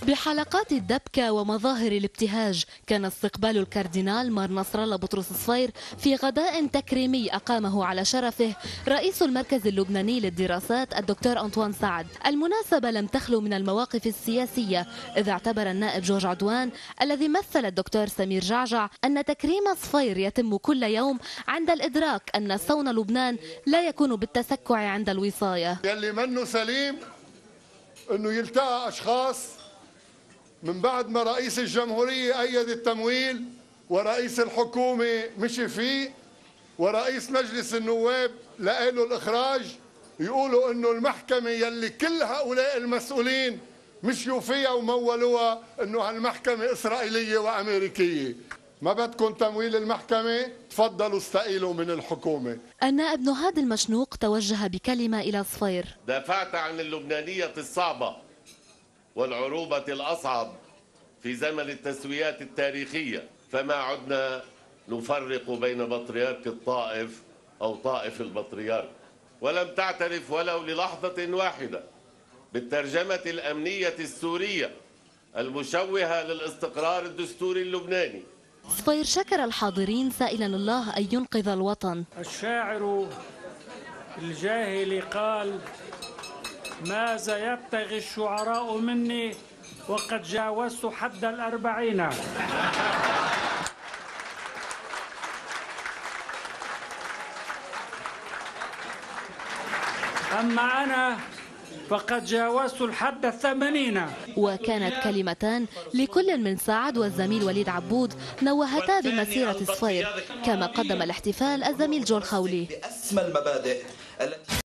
بحلقات الدبكة ومظاهر الابتهاج كان استقبال الكاردينال مار نصر الله بطرس صفير في غداء تكريمي أقامه على شرفه رئيس المركز اللبناني للدراسات الدكتور أنطوان سعد. المناسبة لم تخلو من المواقف السياسية، إذ اعتبر النائب جورج عدوان الذي مثل الدكتور سمير جعجع أن تكريم صفير يتم كل يوم عند الإدراك أن صون لبنان لا يكون بالتسكع عند الوصاية. يلي منه سليم أنه يلتقى أشخاص من بعد ما رئيس الجمهورية أيد التمويل ورئيس الحكومة مشي فيه ورئيس مجلس النواب لقاله الإخراج، يقولوا أنه المحكمة يلي كل هؤلاء المسؤولين مشيوا فيها ومولوها أنه هالمحكمة إسرائيلية وأمريكية. ما بدكم تمويل المحكمة؟ تفضلوا استقيلوا من الحكومة. النائب نهاد المشنوق توجه بكلمة إلى صفير. دافعت عن اللبنانية الصعبة والعروبة الأصعب في زمن التسويات التاريخية، فما عدنا نفرق بين بطريرك الطائف أو طائف البطريرك، ولم تعترف ولو للحظة واحدة بالترجمة الأمنية السورية المشوهة للاستقرار الدستوري اللبناني. صفير شكر الحاضرين سائلا الله أن ينقذ الوطن. الشاعر الجاهلي قال: ماذا يبتغي الشعراء مني وقد جاوزت حد 40. أما أنا فقد جاوزت الحد 80. وكانت كلمتان لكل من سعد والزميل وليد عبود نوهتا بمسيرة صفير، كما قدم الاحتفال الزميل جون خولي.